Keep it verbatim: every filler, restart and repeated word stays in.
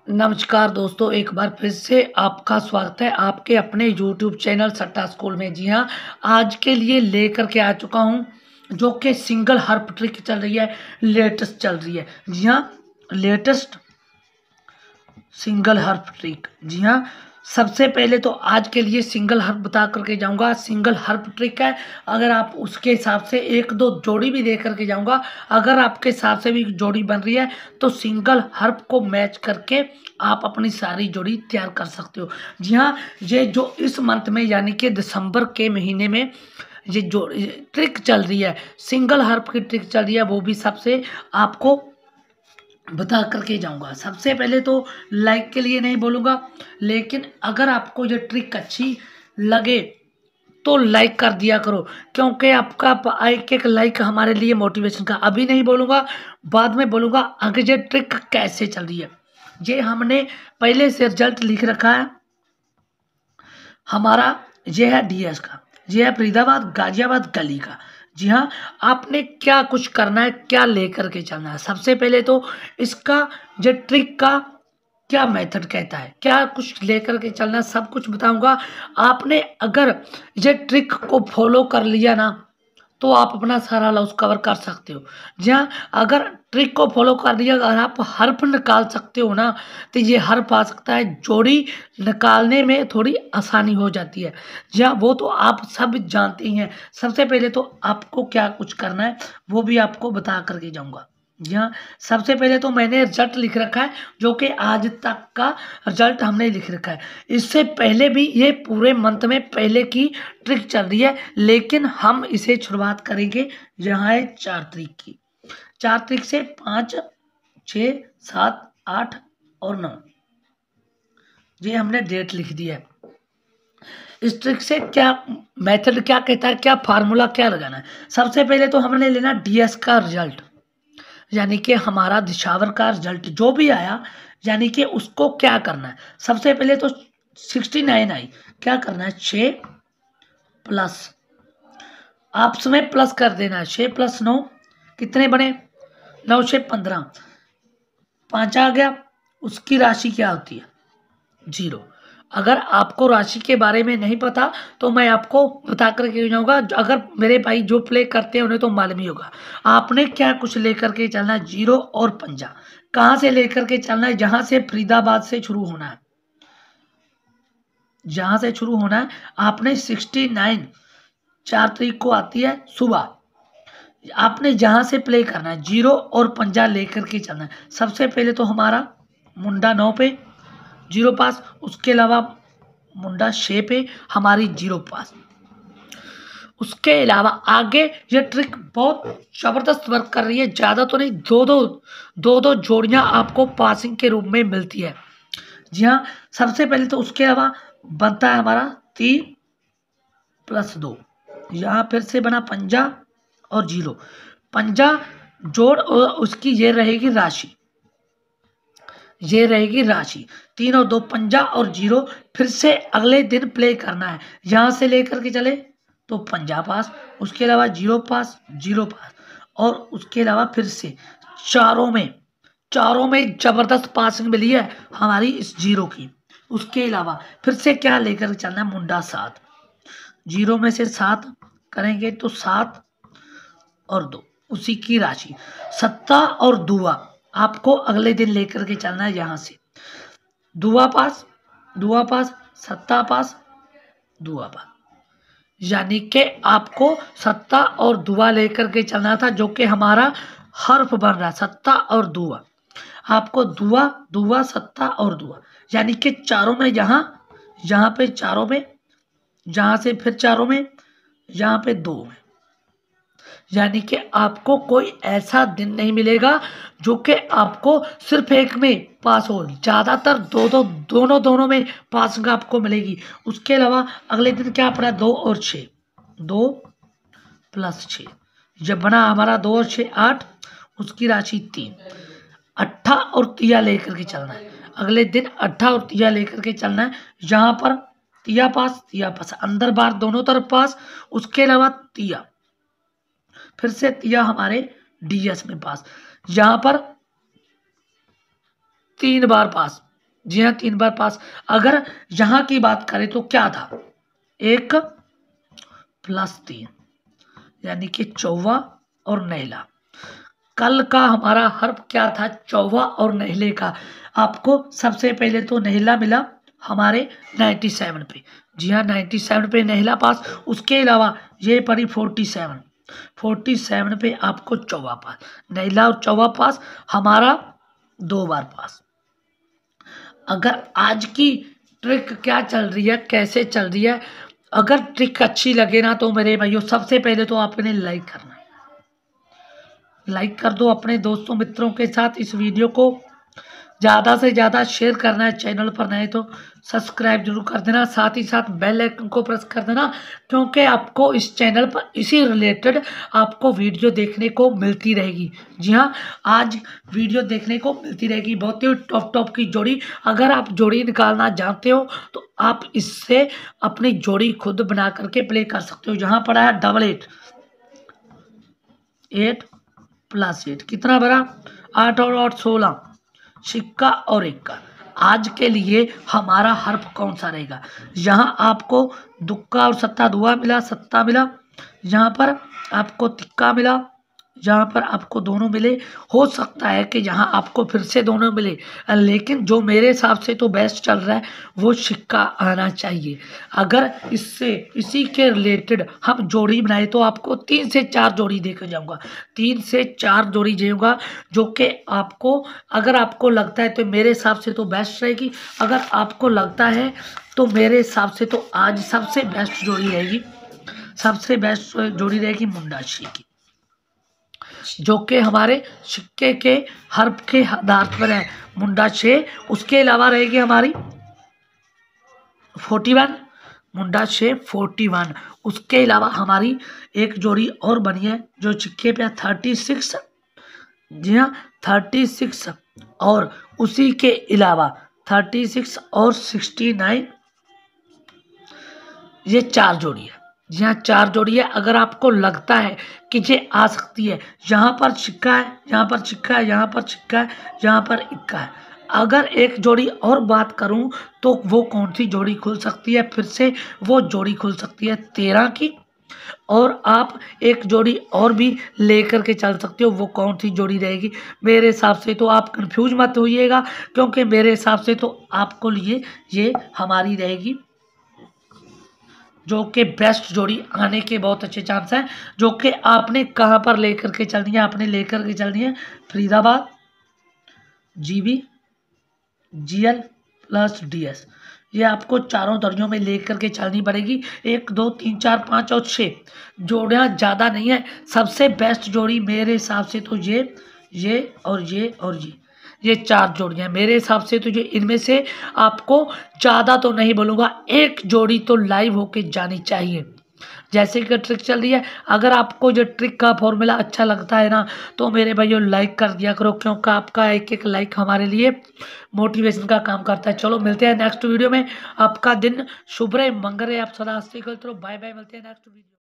नमस्कार दोस्तों, एक बार फिर से आपका स्वागत है आपके अपने यूट्यूब चैनल सट्टा स्कूल में। जी हाँ, आज के लिए लेकर के आ चुका हूँ जो कि सिंगल हर्प ट्रिक चल रही है, लेटेस्ट चल रही है। जी हाँ, लेटेस्ट सिंगल हर्प ट्रिक। जी हाँ, सबसे पहले तो आज के लिए सिंगल हर्प बता करके जाऊंगा। सिंगल हर्प ट्रिक है, अगर आप उसके हिसाब से एक दो जोड़ी भी दे करके जाऊंगा। अगर आपके हिसाब से भी जोड़ी बन रही है तो सिंगल हर्प को मैच करके आप अपनी सारी जोड़ी तैयार कर सकते हो। जी हाँ, ये जो इस मंथ में यानी कि दिसंबर के महीने में ये जो ट्रिक चल रही है, सिंगल हर्प की ट्रिक चल रही है, वो भी सबसे आपको बता करके जाऊंगा। सबसे पहले तो लाइक के लिए नहीं बोलूँगा, लेकिन अगर आपको ये ट्रिक अच्छी लगे तो लाइक कर दिया करो, क्योंकि आपका एक एक लाइक हमारे लिए मोटिवेशन का। अभी नहीं बोलूँगा, बाद में बोलूँगा आगे ये ट्रिक कैसे चल रही है। ये हमने पहले से रिजल्ट लिख रखा है हमारा। ये है डीएस का, ये है फरीदाबाद गाजियाबाद गली का। जी हाँ, आपने क्या कुछ करना है, क्या लेकर के चलना है। सबसे पहले तो इसका जो ट्रिक का क्या मेथड कहता है, क्या कुछ लेकर के चलना, सब कुछ बताऊंगा। आपने अगर ये ट्रिक को फॉलो कर लिया ना तो आप अपना सारा लॉस कवर कर सकते हो। जहाँ अगर ट्रिक को फॉलो कर दिया, अगर आप हर्फ निकाल सकते हो ना तो ये हर्फ आ सकता है। जोड़ी निकालने में थोड़ी आसानी हो जाती है, जहाँ वो तो आप सब जानते ही हैं। सबसे पहले तो आपको क्या कुछ करना है वो भी आपको बता करके जाऊँगा। जी हाँ, सबसे पहले तो मैंने रिजल्ट लिख रखा है जो कि आज तक का रिजल्ट हमने लिख रखा है। इससे पहले भी ये पूरे मंथ में पहले की ट्रिक चल रही है, लेकिन हम इसे शुरुआत करेंगे यहाँ है चार तारीख की। चार तारीख से पाँच, छ, सात, आठ और नौ, ये हमने डेट लिख दी है। इस ट्रिक से क्या मेथड क्या कहता है, क्या फार्मूला क्या लगाना है। सबसे पहले तो हमने लेना डीएस का रिजल्ट, यानी कि हमारा दिशावर का रिजल्ट जो भी आया, यानी कि उसको क्या करना है। सबसे पहले तो सिक्सटी नाइन आई, क्या करना है, छः प्लस आपस में प्लस कर देना है। छः प्लस नौ कितने बने, नौ छः पंद्रह, पाँच आ गया। उसकी राशि क्या होती है, जीरो। अगर आपको राशि के बारे में नहीं पता तो मैं आपको बता करके जाऊँगा। अगर मेरे भाई जो प्ले करते हैं उन्हें तो मालूम ही होगा। आपने क्या कुछ लेकर के चलना है, जीरो और पंजा। कहाँ से लेकर के चलना है, जहाँ से फरीदाबाद से शुरू होना है, जहाँ से शुरू होना है। आपने सिक्सटी नाइन चार तारीख को आती है सुबह, आपने जहाँ से प्ले करना है जीरो और पंजा लेकर के चलना है। सबसे पहले तो हमारा मुंडा नौ पे जीरो पास, उसके अलावा मुंडा छः पे हमारी जीरो पास। उसके अलावा आगे ये ट्रिक बहुत ज़बरदस्त वर्क कर रही है, ज़्यादा तो नहीं, दो दो दो दो जोड़ियाँ आपको पासिंग के रूप में मिलती है। जी हाँ, सबसे पहले तो उसके अलावा बनता है हमारा तीन प्लस दो, यहाँ फिर से बना पंजा और जीरो। पंजा जोड़ और उसकी ये रहेगी राशि, ये रहेगी राशि। तीन और दो पंजा और जीरो। फिर से अगले दिन प्ले करना है, यहाँ से लेकर के चले तो पंजा पास, उसके अलावा जीरो पास, जीरो पास, और उसके अलावा फिर से चारों में चारों में जबरदस्त पासिंग मिली है हमारी इस जीरो की। उसके अलावा फिर से क्या लेकर चलना है, मुंडा सात, जीरो में से सात करेंगे तो सात और दो, उसी की राशि। सत्ता और दुआ आपको अगले दिन लेकर के चलना है, यहाँ से दुआ पास, दुआ पास, सत्ता पास, दुआ पास, यानी कि आपको सत्ता और दुआ लेकर के चलना था, जो कि हमारा हर्फ बन रहा है सत्ता और दुआ। आपको दुआ दुआ सत्ता और दुआ, यानी कि चारों में, यहाँ यहाँ पे चारों में, जहाँ से फिर चारों में, यहाँ पे दो में, यानी कि आपको कोई ऐसा दिन नहीं मिलेगा जो कि आपको सिर्फ एक में पास हो। ज़्यादातर दो दो दोनों दोनों में पासिंग आपको मिलेगी। उसके अलावा अगले दिन क्या पड़ा, दो और छः, दो प्लस छः, जब बना हमारा दो और छः आठ, उसकी राशि तीन। अट्ठा और तिया लेकर के चलना है अगले दिन, अट्ठा और तिया लेकर के चलना है। यहाँ पर तिया पास, तिया पास, अंदर बाहर दोनों तरफ पास। उसके अलावा तिया, फिर से तिया हमारे डीएस में पास, यहाँ पर तीन बार पास, जी हाँ, तीन बार पास। अगर यहाँ की बात करें तो क्या था, एक प्लस तीन यानी कि चौवा और नैला। कल का हमारा हर्फ क्या था, चौवा और नहले का। आपको सबसे पहले तो नहला मिला हमारे सत्तानवे पे। जी हाँ, सत्तानवे पे नहला पास। उसके अलावा ये पड़ी सैंतालीस, सैंतालीस पे आपको चौवा पास। नहला और चौवा पास, हमारा दो बार पास। अगर आज की ट्रिक क्या चल रही है, कैसे चल रही है, अगर ट्रिक अच्छी लगे ना तो मेरे भाइयों सबसे पहले तो आपने लाइक करना है। लाइक कर दो अपने दोस्तों मित्रों के साथ इस वीडियो को, ज़्यादा से ज़्यादा शेयर करना है। चैनल पर नए तो सब्सक्राइब जरूर कर देना, साथ ही साथ बेल आइकन को प्रेस कर देना, क्योंकि आपको इस चैनल पर इसी रिलेटेड आपको वीडियो देखने को मिलती रहेगी। जी हाँ, आज वीडियो देखने को मिलती रहेगी, बहुत ही टॉप टॉप की जोड़ी। अगर आप जोड़ी निकालना जानते हो तो आप इससे अपनी जोड़ी खुद बना करके प्ले कर सकते हो। यहाँ पड़ा है double eight, eight plus eight कितना बड़ा, आठ और आठ सोलह, सिक्का और इक्का। आज के लिए हमारा हर्फ कौन सा रहेगा, यहाँ आपको दुक्का और सत्ता दुआ मिला, सत्ता मिला। यहाँ पर आपको तिक्का मिला, यहाँ पर आपको दोनों मिले। हो सकता है कि यहाँ आपको फिर से दोनों मिले, लेकिन जो मेरे हिसाब से तो बेस्ट चल रहा है वो सिक्का आना चाहिए। अगर इससे इसी के रिलेटेड हम जोड़ी बनाए तो आपको तीन से चार जोड़ी देकर जाऊंगा, तीन से चार जोड़ी जाऊंगा, जो कि आपको, अगर आपको लगता है तो मेरे हिसाब से तो बेस्ट रहेगी। अगर आपको लगता है तो मेरे हिसाब से तो आज सबसे बेस्ट जोड़ी रहेगी, सबसे बेस्ट जोड़ी रहेगी मुंडा छे की, जो कि हमारे सिक्के के हर्फ के आधार पर है, मुंडा छे। उसके अलावा रहेगी हमारी फोर्टी वन, मुंडा छे फोर्टी वन। उसके अलावा हमारी एक जोड़ी और बनी है जो सिक्के पे थर्टी सिक्स। जी हाँ, थर्टी सिक्स और उसी के अलावा थर्टी सिक्स और सिक्सटी नाइन, ये चार जोड़ी है। जी हाँ, चार जोड़ी है। अगर आपको लगता है कि ये आ सकती है, यहाँ पर सिक्का है, यहाँ पर सिक्का है, यहाँ पर सिक्का है, यहाँ पर इक्का है। अगर एक जोड़ी और बात करूं तो वो कौन सी जोड़ी खुल सकती है, फिर से वो जोड़ी खुल सकती है तेरह की। और आप एक जोड़ी और भी लेकर के चल सकते हो, वो कौन सी जोड़ी रहेगी। मेरे हिसाब से तो आप कंफ्यूज मत होइएगा, क्योंकि मेरे हिसाब से तो आपको लिए ये हमारी रहेगी, जो कि बेस्ट जोड़ी आने के बहुत अच्छे चांस हैं। जो कि आपने कहाँ पर लेकर के चलनी है, आपने लेकर के चलनी है Faridabad, GB, GL plus DS. ये आपको चारों दरियों में लेकर के चलनी पड़ेगी। एक दो तीन चार पाँच और छः जोड़ियाँ ज़्यादा नहीं है। सबसे बेस्ट जोड़ी मेरे हिसाब से तो ये ये और ये और ये ये चार जोड़ियाँ मेरे हिसाब से तो ये, इनमें से आपको ज़्यादा तो नहीं बोलूँगा, एक जोड़ी तो लाइव होके जानी चाहिए। जैसे कि ट्रिक चल रही है, अगर आपको जो ट्रिक का फॉर्मूला अच्छा लगता है ना तो मेरे भाइयों लाइक कर दिया करो, क्योंकि आपका एक एक लाइक हमारे लिए मोटिवेशन का काम करता है। चलो मिलते हैं नेक्स्ट वीडियो में। आपका दिन शुभ रहे, मंगल रहे, आप सदा हंसते खेलते रहो। बाय बाय, मिलते हैं नेक्स्ट वीडियो।